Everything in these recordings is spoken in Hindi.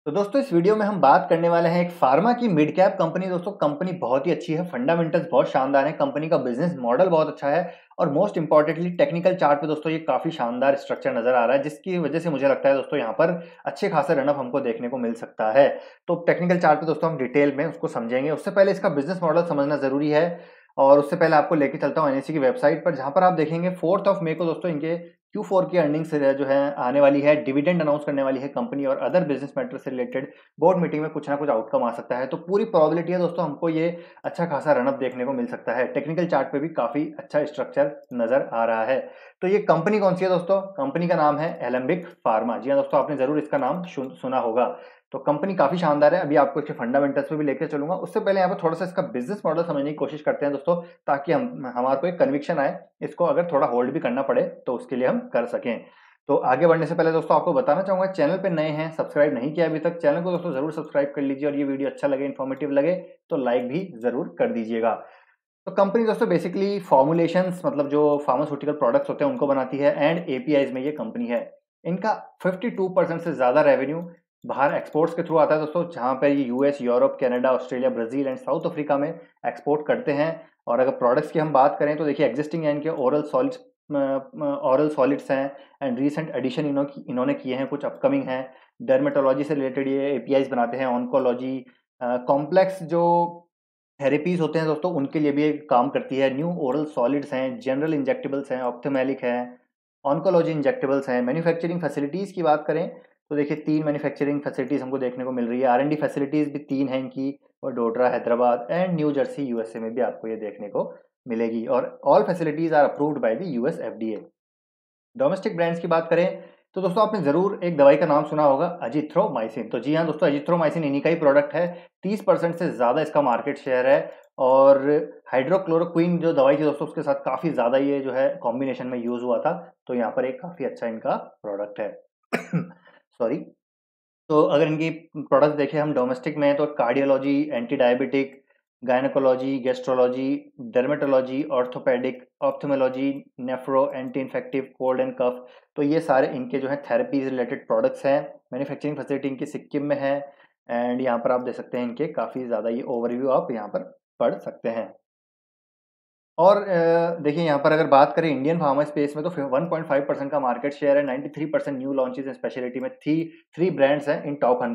तो दोस्तों इस वीडियो में हम बात करने वाले हैं एक फार्मा की मिड कैप कंपनी। दोस्तों कंपनी बहुत ही अच्छी है, फंडामेंटल्स बहुत शानदार है, कंपनी का बिजनेस मॉडल बहुत अच्छा है और मोस्ट इंपॉर्टेंटली टेक्निकल चार्ट पे दोस्तों ये काफी शानदार स्ट्रक्चर नजर आ रहा है, जिसकी वजह से मुझे लगता है दोस्तों यहाँ पर अच्छे खासा रनअप हमको देखने को मिल सकता है। तो टेक्निकल चार्ट पे दोस्तों हम डिटेल में उसको समझेंगे, उससे पहले इसका बिजनेस मॉडल समझना जरूरी है। और उससे पहले आपको लेके चलता हूँ एनएससी की वेबसाइट पर, जहां पर आप देखेंगे 4 मई को दोस्तों इनके Q4 की अर्निंग्स जो है आने वाली है, डिविडेंड अनाउंस करने वाली है कंपनी और अदर बिजनेस मैटर से रिलेटेड बोर्ड मीटिंग में कुछ ना कुछ आउटकम आ सकता है। तो पूरी प्रोबेबिलिटी है दोस्तों हमको ये अच्छा खासा रनअप देखने को मिल सकता है। टेक्निकल चार्ट पे भी काफी अच्छा स्ट्रक्चर नजर आ रहा है। तो ये कंपनी कौन सी है दोस्तों? कंपनी का नाम है एलेम्बिक फार्मा। जी हाँ दोस्तों, आपने जरूर इसका नाम सुना होगा। तो कंपनी काफी शानदार है, अभी आपको इसके फंडामेंटल्स पे भी लेकर चलूंगा। उससे पहले यहाँ पर थोड़ा सा इसका बिजनेस मॉडल समझने की कोशिश करते हैं दोस्तों, ताकि हमारे को एक कन्विक्शन आए, इसको अगर थोड़ा होल्ड भी करना पड़े तो उसके लिए हम कर सकें। तो आगे बढ़ने से पहले दोस्तों आपको बताना चाहूंगा, चैनल पे नए हैं, सब्सक्राइब नहीं किया अभी तक, चैनल को दोस्तों जरूर सब्सक्राइब कर लीजिए और ये वीडियो अच्छा लगे, इन्फॉर्मेटिव लगे तो लाइक भी जरूर कर दीजिएगा। तो कंपनी दोस्तों बेसिकली फॉर्मुलेशंस, मतलब जो फार्मास्यूटिकल प्रोडक्ट्स होते हैं उनको बनाती है एंड एपीआईज में ये कंपनी है। इनका 52% से ज्यादा रेवेन्यू बाहर एक्सपोर्ट्स के थ्रू आता है दोस्तों, जहां पर ये US, Europe, Canada, Australia, Brazil and South Africa में एक्सपोर्ट करते हैं। और अगर प्रोडक्ट्स की हम बात करें तो देखिए एक्जिस्टिंग है इनके ओरल सॉलिड्स हैं एंड रीसेंट एडिशन इन्होंने किए हैं, कुछ अपकमिंग हैं। डर्मेटोलॉजी से रिलेटेड ये एपीआईज बनाते हैं, ऑन्कोलॉजी, कॉम्प्लेक्स जो थेरेपीज होते हैं दोस्तों उनके लिए भी ये काम करती है। न्यू ओरल सॉलिड्स हैं, जनरल इंजेक्टेबल्स हैं, ऑप्थेमेलिक हैं, ऑन्कोलॉजी इंजेक्टेबल्स हैं। मैन्युफैक्चरिंग फैसिलिटीज की बात करें तो देखिए 3 मैन्युफैक्चरिंग फैसिलिटीज हमको देखने को मिल रही है। आर&डी फैसिलिटीज भी 3 हैं इनकी, Vadodara Hyderabad and New Jersey USA में भी आपको ये देखने को मिलेगी। और all facilities are approved by the US FDA. Domestic brands की बात करें तो दोस्तों आपने जरूर एक दवाई का नाम सुना होगा, अजिथ्रोमाइसिन। तो जी हाँ दोस्तों, अजिथ्रोमाइसिन इन्हीं का ही प्रोडक्ट है। 30% से ज्यादा इसका मार्केट शेयर है। और हाइड्रोक्लोरोक्विन जो दवाई थी दोस्तों, उसके साथ काफी ज्यादा ये जो है कॉम्बिनेशन में यूज हुआ था। तो यहाँ पर एक काफी अच्छा इनका प्रोडक्ट है। सॉरी। तो अगर इनकी प्रोडक्ट्स देखें हम डोमेस्टिक में, तो cardiology, anti diabetic, gynaecology, gastrology, dermatology, orthopaedic, ophthalmology, nephro, anti infective, cold and cough, तो ये सारे इनके जो है थेरेपीज रिलेटेड प्रोडक्ट्स हैं। मैन्युफैक्चरिंग फैसिलिटी इनकी सिक्किम में है। एंड यहाँ पर आप देख सकते हैं इनके काफ़ी ज़्यादा ये ओवरव्यू आप यहाँ पर पढ़ सकते हैं। और देखिए यहाँ पर अगर बात करें इंडियन फार्मा स्पेस में, तो 1.5% का मार्केट शेयर है। 93% न्यू लॉन्चेस इन स्पेशलिटी में, थ्री ब्रांड्स हैं इन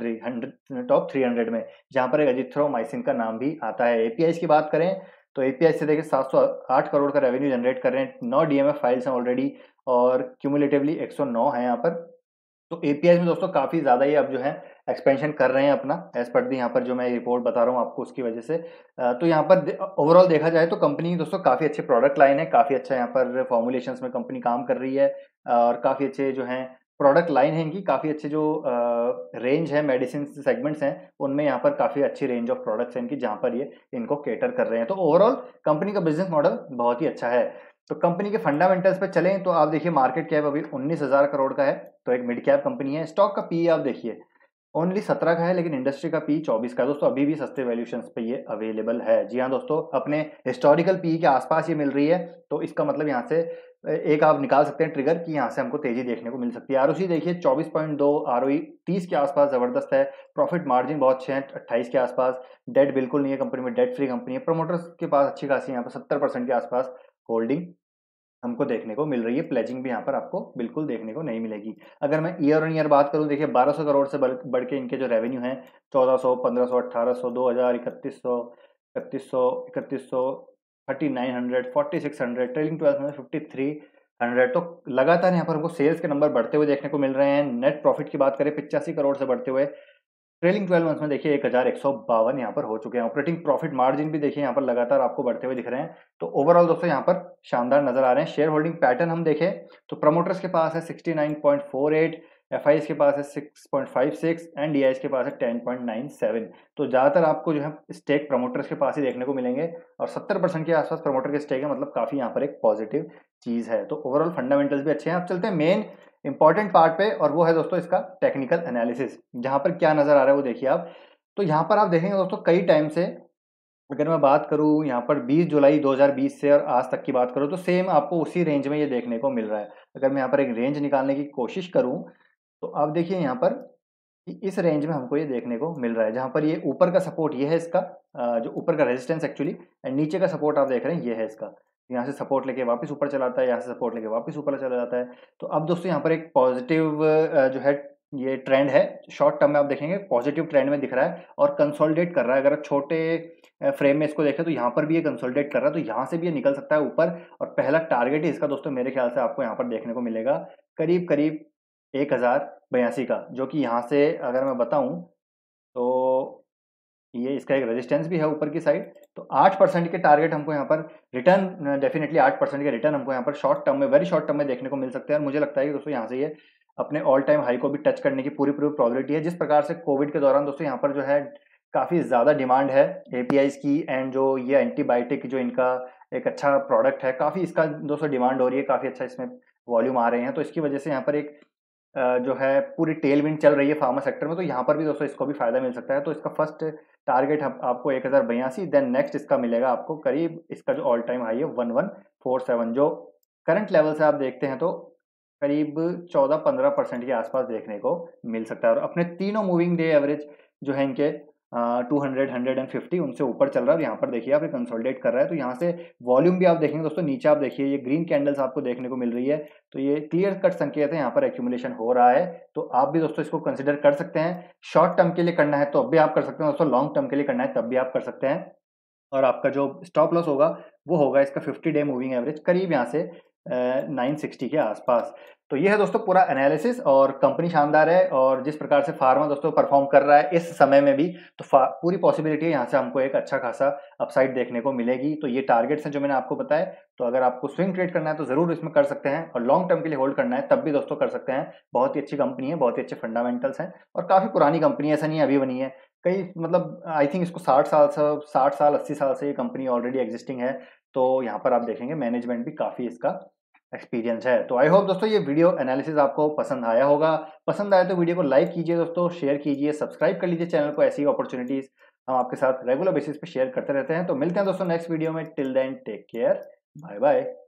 टॉप 300 में, जहाँ पर एक अजिथ्रोमाइसिन का नाम भी आता है। एपीआई की बात करें तो एपीआई से देखिए 708 करोड़ का रेवेन्यू जनरेट कर रहे हैं। 9 डीएमएफ फाइल्स हैं ऑलरेडी और क्यूमुलेटिवली 109 है यहाँ पर। तो एपीआई में दोस्तों काफ़ी ज़्यादा ये अब जो है एक्सपेंशन कर रहे हैं अपना, एज पर दी यहाँ पर जो मैं रिपोर्ट बता रहा हूँ आपको उसकी वजह से। तो यहाँ पर ओवरऑल देखा जाए तो कंपनी दोस्तों काफ़ी अच्छे प्रोडक्ट लाइन है, काफ़ी अच्छा यहाँ पर फॉर्मुलेशंस में कंपनी काम कर रही है। और काफ़ी अच्छे जो हैं प्रोडक्ट लाइन है इनकी, काफ़ी अच्छे जो रेंज है, मेडिसिन सेगमेंट्स हैं उनमें यहाँ पर काफ़ी अच्छी रेंज ऑफ प्रोडक्ट्स हैं इनकी, जहाँ पर ये इनको केटर कर रहे हैं। तो ओवरऑल कंपनी का बिजनेस मॉडल बहुत ही अच्छा है। तो कंपनी के फंडामेंटल्स पे चलें तो आप देखिए मार्केट कैप अभी 19,000 करोड़ का है, तो एक मिड कैप कंपनी है। स्टॉक का पी आप देखिए ओनली 17 का है, लेकिन इंडस्ट्री का पी 24 का है दोस्तों, अभी भी सस्ते वैल्यूएशंस पे ये अवेलेबल है। जी हाँ दोस्तों, अपने हिस्टोरिकल पी के आसपास ये मिल रही है, तो इसका मतलब यहाँ से एक आप निकाल सकते हैं ट्रिगर कि यहाँ से हमको तेजी देखने को मिल सकती है। आरओसी देखिए 24.2, आरओई 30 के आसपास जबरदस्त है। प्रॉफिट मार्जिन बहुत अच्छे हैं 28 के आसपास। डेट बिल्कुल नहीं है कंपनी में, डेट फ्री कंपनी है। प्रमोटर्स के पास अच्छी खासी यहाँ पर 70% के आसपास होल्डिंग हमको देखने को मिल रही है। प्लेजिंग भी यहाँ पर आपको बिल्कुल देखने को नहीं मिलेगी। अगर मैं ईयर ऑन ईयर बात करूँ, देखिए 1200 करोड़ से बढ़ के इनके जो रेवेन्यू है 1400, 1500, 1800, 2000, 3100, 3100, 3100, 3900, 4600, ट्रेलिंग 12 में 5300। तो लगातार यहाँ पर हमको सेल्स के नंबर बढ़ते हुए देखने को मिल रहे हैं। नेट प्रॉफिट की बात करें 85 करोड़ से बढ़ते हुए ट्रेलिंग 12 मंथ्स में देखिए 1152 यहाँ पर हो चुके हैं। ऑपरेटिंग प्रॉफिट मार्जिन भी देखिए यहाँ पर लगातार आपको बढ़ते हुए दिख रहे हैं। तो ओवरऑल दोस्तों यहाँ पर शानदार नजर आ रहे हैं। शेयर होल्डिंग पैटर्न हम देखें तो प्रमोटर्स के पास है 69.48, एफआईएस के पास है 6.56 एंड डीआईएस के पास है 10.97। तो ज्यादातर आपको जो है स्टेक प्रमोटर्स के पास ही देखने को मिलेंगे और 70% के आसपास प्रमोटर के स्टेक है, मतलब काफी यहाँ पर एक पॉजिटिव चीज है। तो ओवरऑल फंडामेंटल्स भी अच्छे हैं। अब चलते हैं मेन इंपॉर्टेंट पार्ट पे, और वो है दोस्तों इसका टेक्निकल एनालिसिस। जहां पर क्या नजर आ रहा है वो देखिए आप। तो यहाँ पर आप देखेंगे दोस्तों कई टाइम से, अगर मैं बात करूं यहाँ पर 20 जुलाई 2020 से और आज तक की बात करूं, तो सेम आपको उसी रेंज में ये देखने को मिल रहा है। अगर मैं यहाँ पर एक रेंज निकालने की कोशिश करूं तो आप देखिए यहाँ पर इस रेंज में हमको ये देखने को मिल रहा है, जहाँ पर ये ऊपर का सपोर्ट ये है इसका, जो ऊपर का रेजिस्टेंस एक्चुअली, एंड नीचे का सपोर्ट आप देख रहे हैं ये है इसका। यहाँ से सपोर्ट लेके वापस ऊपर चला आता है, यहाँ से सपोर्ट लेके वापस ऊपर चला जाता है। तो अब दोस्तों यहाँ पर एक पॉजिटिव जो है ये ट्रेंड है, शॉर्ट टर्म में आप देखेंगे पॉजिटिव ट्रेंड में दिख रहा है और कंसोलिडेट कर रहा है। अगर आप छोटे फ्रेम में इसको देखें तो यहाँ पर भी ये कंसोलिडेट कर रहा है, तो यहाँ से भी ये निकल सकता है ऊपर। और पहला टारगेट ही इसका दोस्तों मेरे ख्याल से आपको यहाँ पर देखने को मिलेगा करीब करीब 1082 का, जो कि यहाँ से अगर मैं बताऊं तो ये इसका एक रेजिस्टेंस भी है ऊपर की साइड। तो 8% के टारगेट हमको यहाँ पर रिटर्न, डेफिनेटली 8% के रिटर्न हमको यहाँ पर शॉर्ट टर्म में, वेरी शॉर्ट टर्म में देखने को मिल सकते हैं। और मुझे लगता है कि दोस्तों यहाँ से ये अपने ऑल टाइम हाई को भी टच करने की पूरी पूरी प्रोबेबिलिटी है। जिस प्रकार से कोविड के दौरान दोस्तों यहाँ पर जो है काफ़ी ज़्यादा डिमांड है एपीआईज की, एंड जो ये एंटीबायोटिक जो इनका एक अच्छा प्रोडक्ट है, काफ़ी इसका दोस्तों डिमांड हो रही है, काफ़ी अच्छा इसमें वॉल्यूम आ रहे हैं। तो इसकी वजह से यहाँ पर एक जो है पूरी टेल विंड चल रही है फार्मा सेक्टर में, तो यहाँ पर भी दोस्तों इसको भी फायदा मिल सकता है। तो इसका फर्स्ट टारगेट आपको 1082, देन नेक्स्ट इसका मिलेगा आपको करीब, इसका जो ऑल टाइम हाई है 1147, जो करंट लेवल से आप देखते हैं तो करीब 14-15% के आसपास देखने को मिल सकता है। और अपने तीनों मूविंग डे एवरेज जो है इनके 200, 150 उनसे ऊपर चल रहा है। और यहाँ पर देखिए आप कंसोलिडेट कर रहा है, तो यहाँ से वॉल्यूम भी आप देखेंगे दोस्तों, नीचे आप देखिए ये ग्रीन कैंडल्स आपको देखने को मिल रही है, तो ये क्लियर कट संकेत है यहाँ पर एक्यूमुलेशन हो रहा है। तो आप भी दोस्तों इसको कंसिडर कर सकते हैं। शॉर्ट टर्म के लिए करना है तो अब भी आप कर सकते हैं दोस्तों, लॉन्ग टर्म के लिए करना है तब भी आप कर सकते हैं। और आपका जो स्टॉप लॉस होगा वो होगा इसका 50 डे मूविंग एवरेज करीब यहाँ से 960 के आसपास। तो ये है दोस्तों पूरा एनालिसिस, और कंपनी शानदार है, और जिस प्रकार से फार्मा दोस्तों परफॉर्म कर रहा है इस समय में भी, तो पूरी पॉसिबिलिटी है यहाँ से हमको एक अच्छा खासा अपसाइड देखने को मिलेगी। तो ये टारगेट्स हैं जो मैंने आपको बताया। तो अगर आपको स्विंग ट्रेड करना है तो जरूर इसमें कर सकते हैं, और लॉन्ग टर्म के लिए होल्ड करना है तब भी दोस्तों कर सकते हैं। बहुत ही अच्छी कंपनी है, बहुत ही अच्छे फंडामेंटल्स हैं, और काफी पुरानी कंपनी है, ऐसा नहीं है अभी बनी है। कई मतलब आई थिंक इसको 60 साल 80 साल से ये कंपनी ऑलरेडी एग्जिस्टिंग है। तो यहाँ पर आप देखेंगे मैनेजमेंट भी काफ़ी इसका एक्सपीरियंस है। तो आई होप दोस्तों ये वीडियो एनालिसिस आपको पसंद आया होगा। पसंद आया तो वीडियो को लाइक कीजिए दोस्तों, शेयर कीजिए, सब्सक्राइब कर लीजिए चैनल को। ऐसी अपॉर्चुनिटीज हम आपके साथ रेगुलर बेसिस पे शेयर करते रहते हैं। तो मिलते हैं दोस्तों नेक्स्ट वीडियो में। Till then take care, bye bye.